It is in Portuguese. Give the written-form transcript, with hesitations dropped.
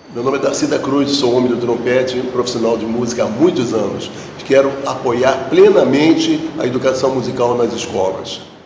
Meu nome é Darcy da Cruz, sou homem do trompete, profissional de música há muitos anos. Quero apoiar plenamente a educação musical nas escolas.